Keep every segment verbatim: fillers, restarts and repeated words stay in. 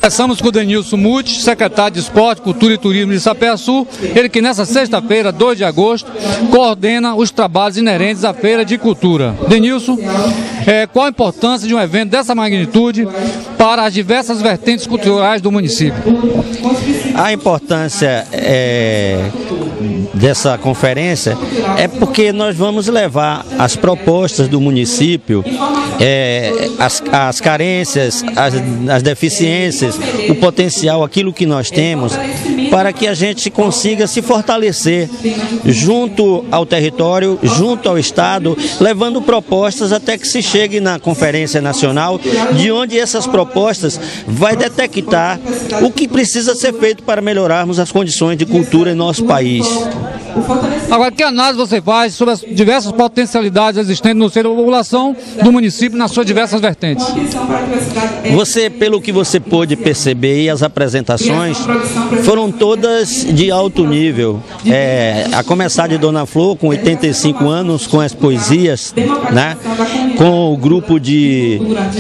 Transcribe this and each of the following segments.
Conversamos com o Denilson Muti, secretário de Esporte, Cultura e Turismo de Sapé-Açu, ele que nessa sexta-feira, dois de agosto, coordena os trabalhos inerentes à Feira de Cultura. Denilson, é, qual a importância de um evento dessa magnitude para as diversas vertentes culturais do município? A importância é, dessa conferência é porque nós vamos levar as propostas do município, é, as, as carências, as, as deficiências, o potencial, aquilo que nós temos, para que a gente consiga se fortalecer junto ao território, junto ao Estado, levando propostas até que se chegue na Conferência Nacional, de onde essas propostas vai detectar o que precisa ser feito para melhorarmos as condições de cultura em nosso país. Agora, que análise você faz sobre as diversas potencialidades existentes no seio da população do município nas suas diversas vertentes? Você, pelo que você pôde perceber, e as apresentações foram todas de alto nível. É, a começar de Dona Flor, com oitenta e cinco anos, com as poesias, né? Com o grupo de,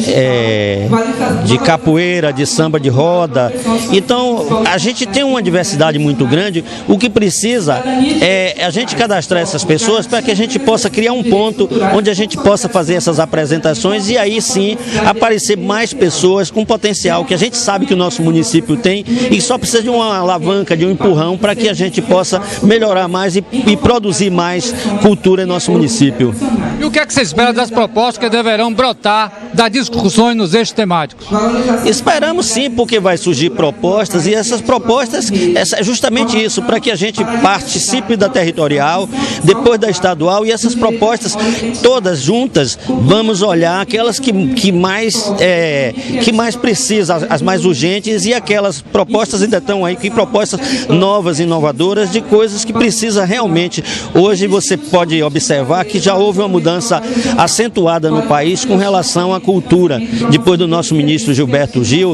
é, de capoeira, de samba de roda. Então, a gente tem uma diversidade muito grande. O que precisa é a gente cadastrar essas pessoas para que a gente possa criar um ponto onde a gente possa fazer essas apresentações e aí sim aparecer mais pessoas com potencial que a gente sabe que o nosso município tem e só precisa de uma alavanca, de um empurrão para que a gente possa melhorar mais e, e produzir mais cultura em nosso município. E o que é que você espera das propostas que deverão brotar das discussões nos eixos temáticos? Esperamos sim, porque vai surgir propostas e essas propostas é justamente isso, para que a gente participe da territorial, depois da estadual e essas propostas todas juntas, vamos olhar aquelas que, que, mais, é, que mais precisam, as mais urgentes e aquelas propostas ainda estão aí, que propostas novas, inovadoras, de coisas que precisa realmente. Hoje você pode observar que já houve uma mudança acentuada no país com relação à cultura. Depois do nosso ministro Gilberto Gil,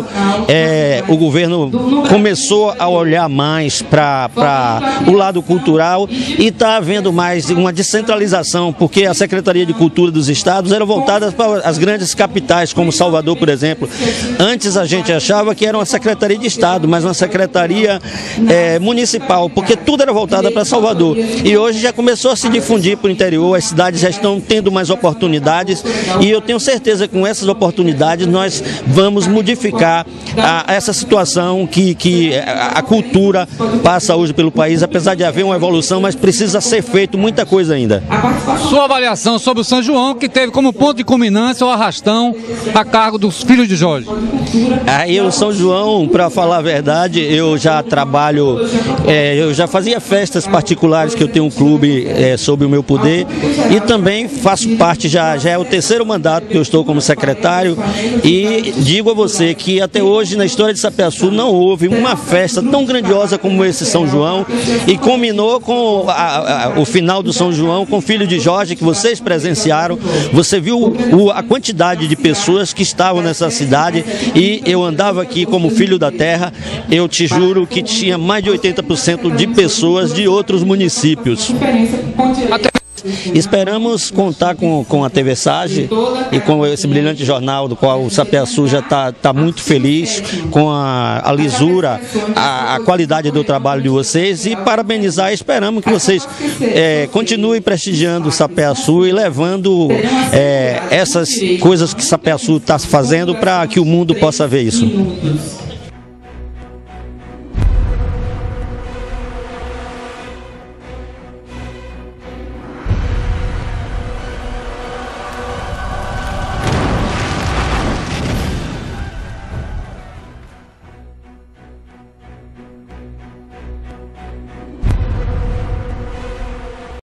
é, o governo começou a olhar mais para o lado cultural e está havendo mais uma descentralização, porque a Secretaria de Cultura dos estados era voltada para as grandes capitais, como Salvador, por exemplo. Antes a gente achava que era uma Secretaria de Estado, mas uma Secretaria é, municipal, porque tudo era voltado para Salvador. E hoje já começou a se difundir para o interior, as cidades já estão tendo mais oportunidades e eu tenho certeza que com essas oportunidades nós vamos modificar a, essa situação que, que a, a cultura passa hoje pelo país, apesar de haver uma evolução, mas precisa ser feito muita coisa ainda. Sua avaliação sobre o São João, que teve como ponto de culminância o arrastão a cargo dos filhos de Jorge. Aí o São João, para falar a verdade, eu já trabalho, é, eu já fazia festas particulares, que eu tenho um clube é, sob o meu poder, e também faço parte, já, já é o terceiro mandato que eu estou como secretário, e digo a você que até hoje na história de Sapé-Açu não houve uma festa tão grandiosa como esse São João, e combinou com a, a, o final do São João com o filho de Jorge, que vocês presenciaram. Você viu o, a quantidade de pessoas que estavam nessa cidade e eu andava aqui como filho da terra, eu te juro que tinha mais de oitenta por cento de pessoas de outros municípios. Esperamos contar com, com a T V Sage e com esse brilhante jornal do qual o Sapé-Açu já está tá muito feliz com a, a lisura, a, a qualidade do trabalho de vocês e parabenizar. Esperamos que vocês é, continuem prestigiando o Sapé-Açu e levando é, essas coisas que o Sapé-Açu está fazendo para que o mundo possa ver isso.